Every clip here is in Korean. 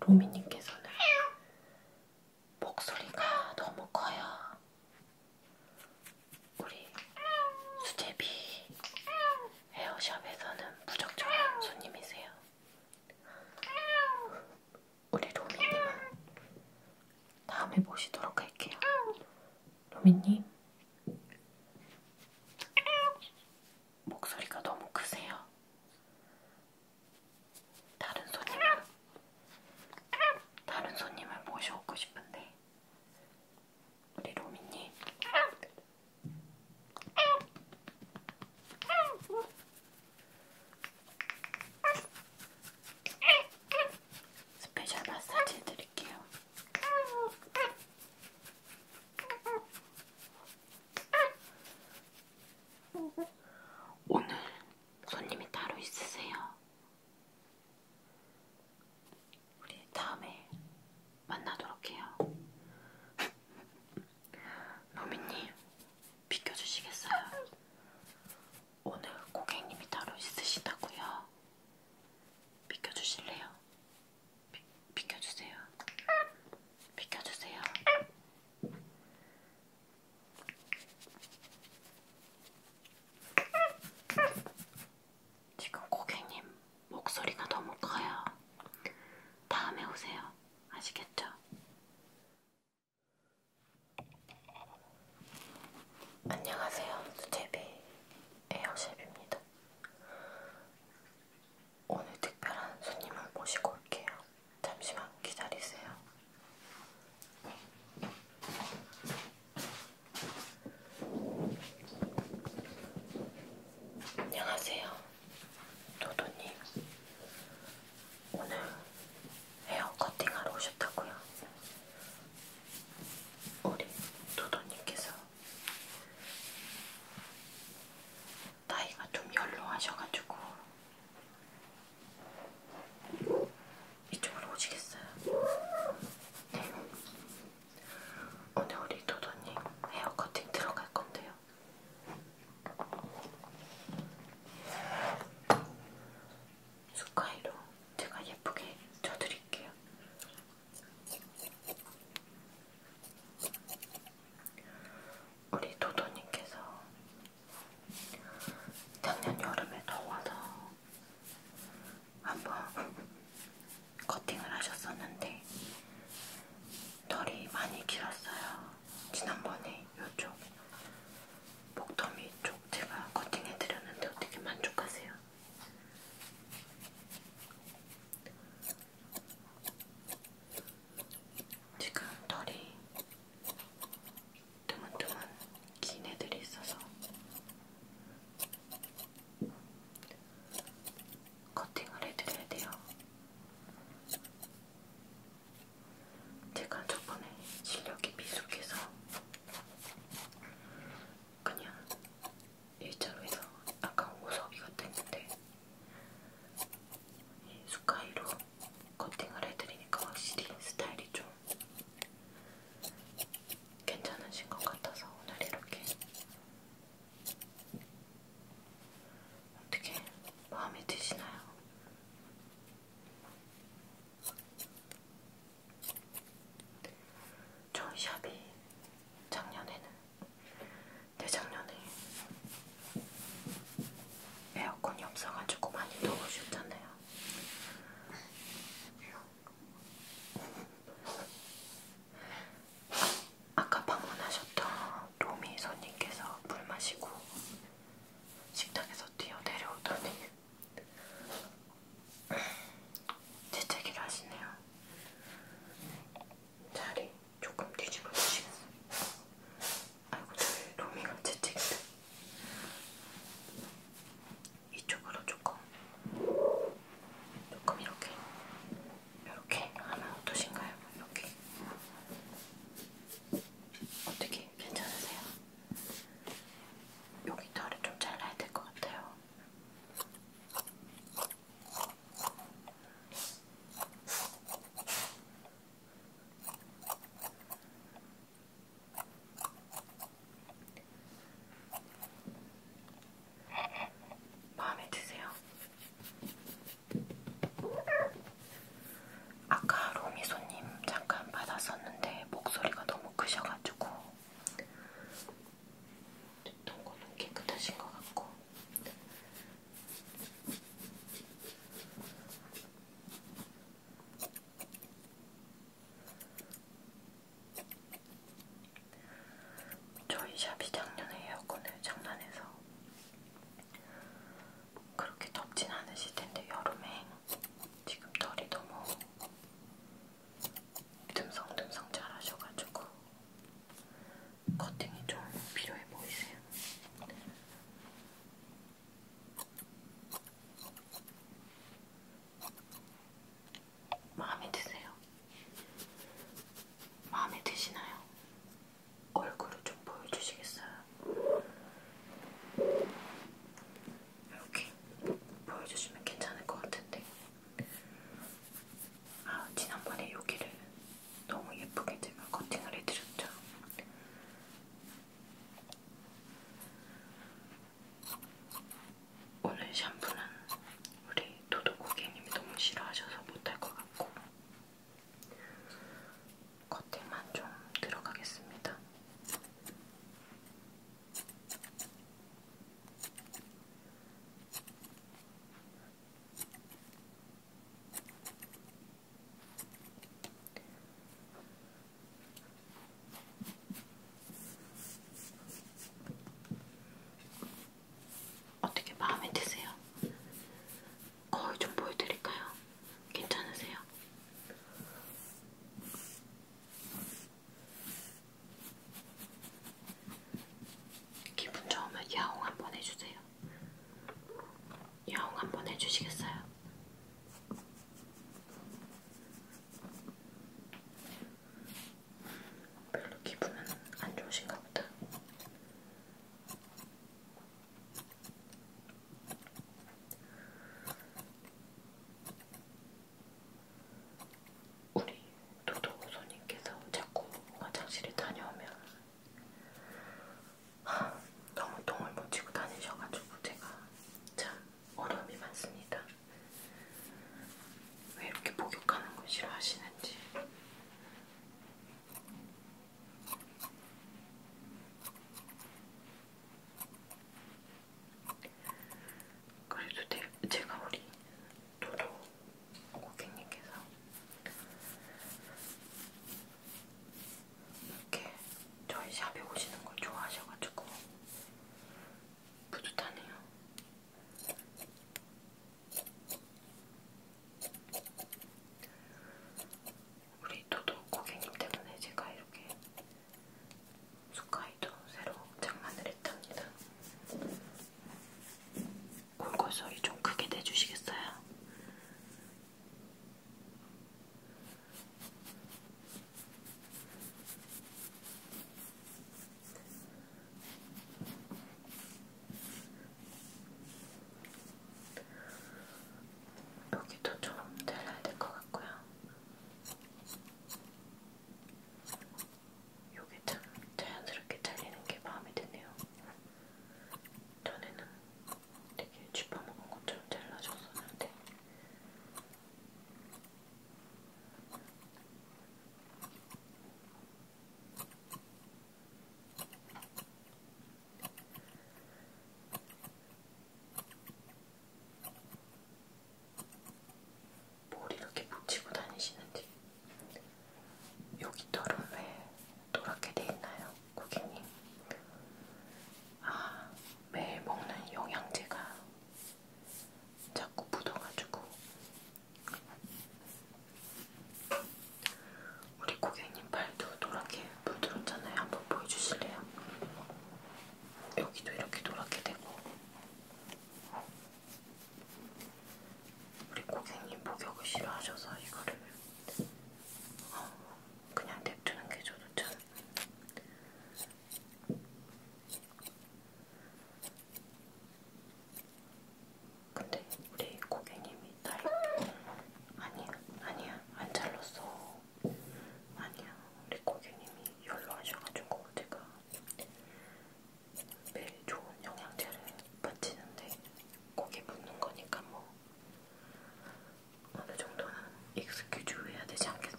로미님께서는 목소리가 너무 커요. 우리 수제비 헤어샵에서는 부적절한 손님이세요. 우리 로미님은 다음에 모시도록 할게요. 로미님, 목소리가 너무 크세요. 다른 손님을 모셔오고 싶은데 우리 로미님 스페셜 마사지 해드릴게요.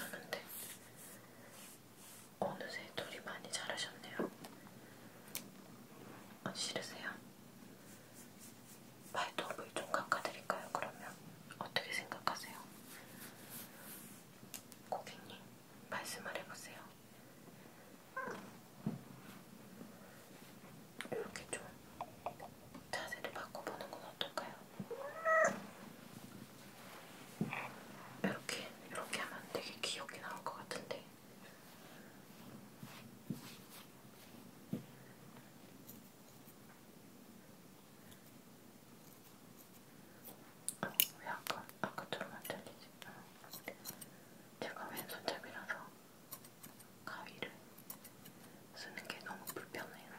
있었는데 어느새 둘이 많이 자라셨네요. 싫으세요? 발톱을 좀 깎아드릴까요? 그러면 어떻게 생각하세요? 고객님, 말씀을 해보세요. 이렇게 좀 자세를 바꿔보는 건 어떨까요? 이렇게 하면 되게 귀엽게 나올 것 같은데. 왜 아까처럼 안 잘리지? 제가 왼손잡이라서 가위를 쓰는 게 너무 불편해요.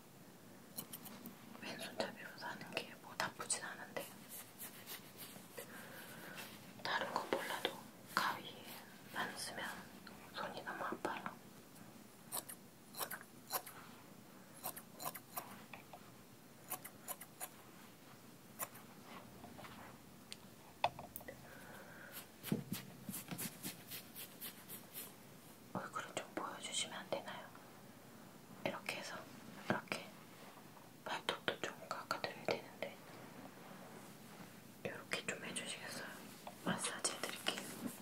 왼손잡이로 사는 게 뭐 나쁘진 않은데 다른 건 몰라도 가위 안 쓰면 손이 너무 아파요. 얼굴을 좀 보여주시면 안 되나요? 이렇게 해서 이렇게 발톱도 좀 깎아드려야 되는데 이렇게 좀 해주시겠어요? 마사지 해드릴게요.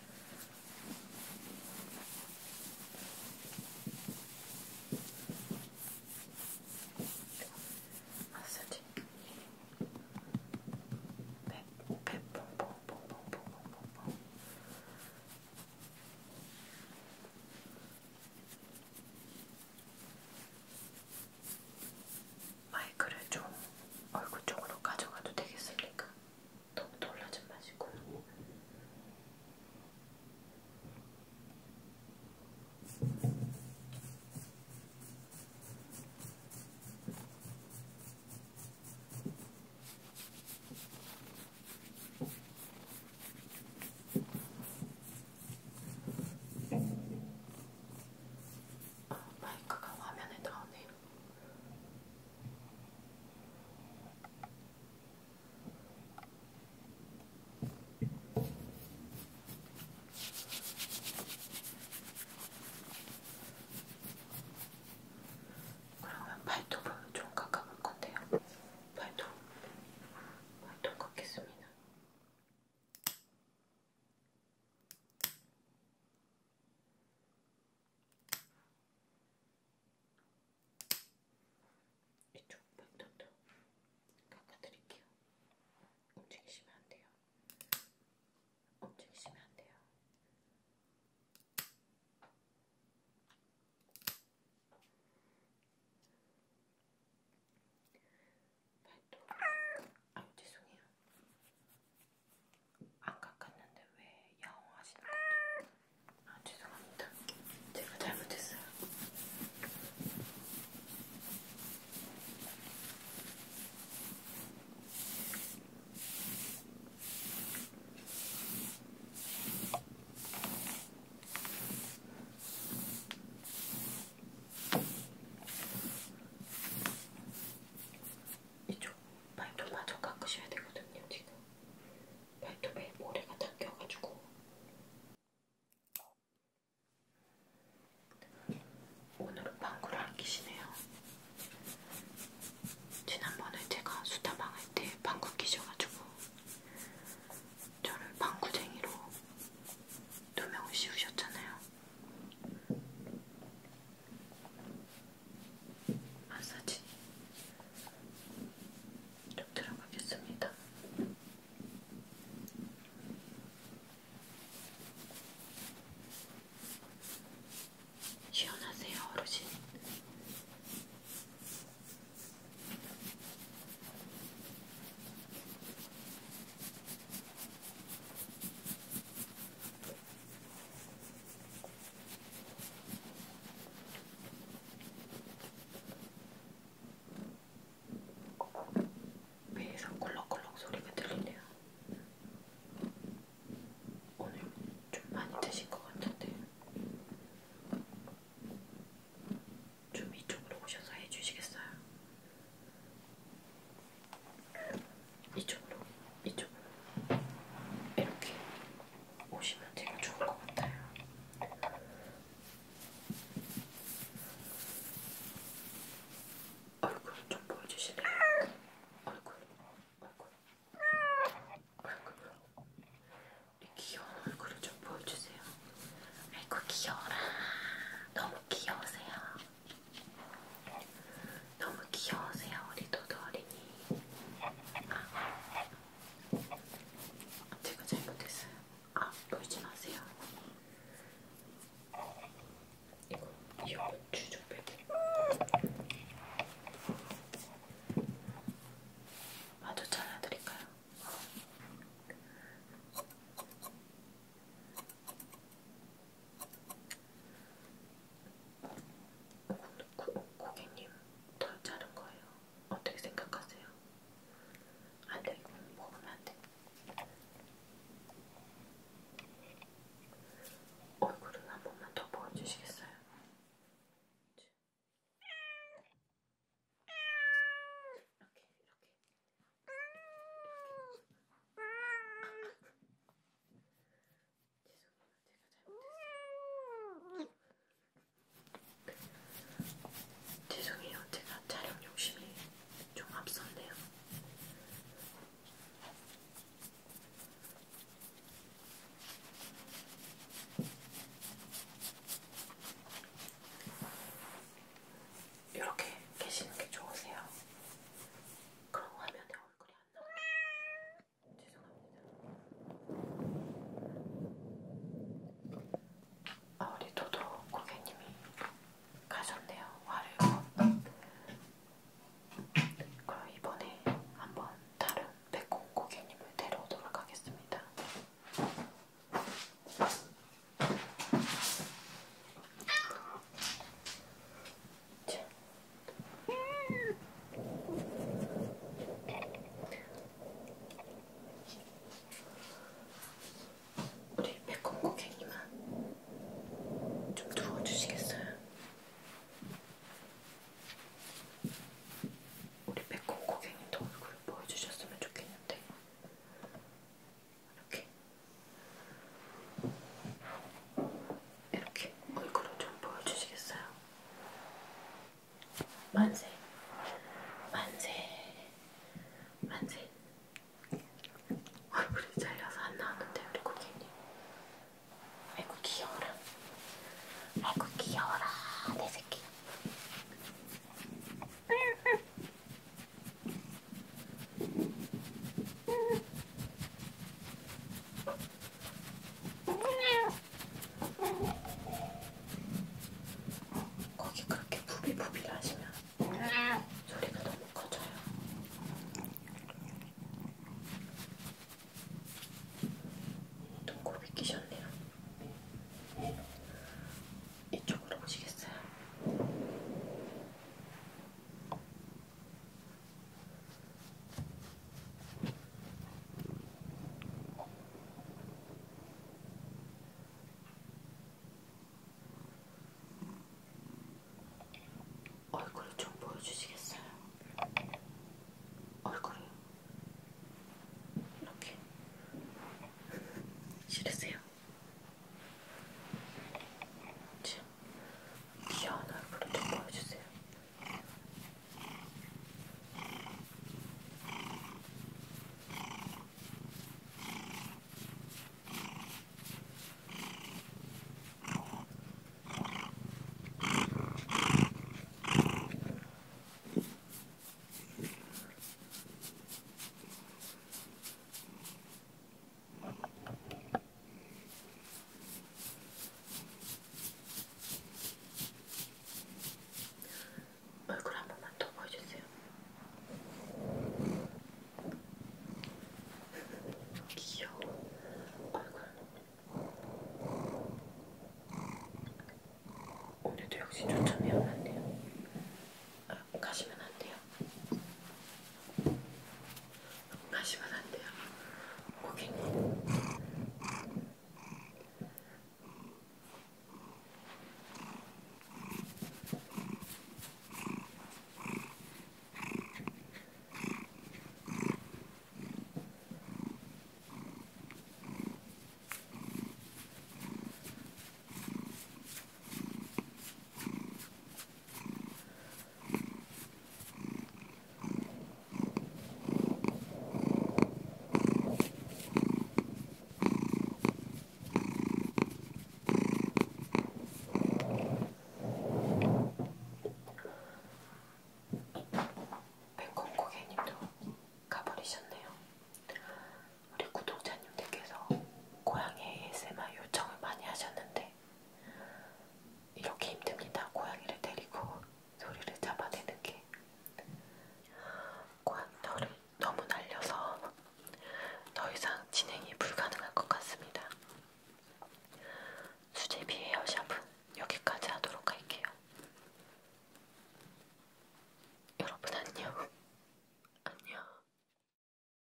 마사지. 배 뽕뽕뽕뽕뽕뽕뽕. 마이크를 좀 얼굴 쪽으로 가져가도 되겠습니까? 너무 놀라지 마시고요. 마이크가 화면에 나오네요. 귀여워라. 너무 귀여우세요. 너무 귀여우세요, 우리 도도 어린이. 제가 잘못했어요. 놀지 마세요. 이거 주좀 빼게. 마저 잘라드릴까요? 고객님, 덜 자른 거예요. 어떻게 생각하세요? 안 돼, 이거 먹으면 안 돼. 얼굴을 한 번만 더 보여주시겠어요? 죄송해요. 제가 촬영 욕심이 좀 앞섰네요. 이렇게 계시는 게 좋으세요? 그럼 화면에 얼굴이 안 나와요. 죄송합니다. 우리 도도 고객님이 가셨네요. 화를. 그럼 이번에 한번 다른 백공 고객님을 데려오도록 하겠습니다. 자. 우리 백공 고객님은 좀 누워주시겠어요? 우리 백공 고객님도 얼굴을 보여주셨으면 좋겠는데. 이렇게 얼굴을 좀 보여주시겠어요? 만세, 만세, 만세. 얼굴이 잘려서 안 나오는데 우리 고객님. 아이고 귀여워라. 아이고 귀여워라 내 새끼. 거기 그렇게 부비부비를 하시면 소리가 너무 커져요. 눈곱이 끼셨네요. 이쪽으로 오시겠어요? 얼굴을 좀 보여주시겠어요? 얼굴을 이렇게. 싫으세요? 자, 귀여운 얼굴을 좀 보여주세요. 얼굴 한 번만 더 보여주세요. 귀여워. 얼굴. 오늘도 역시 추천해요.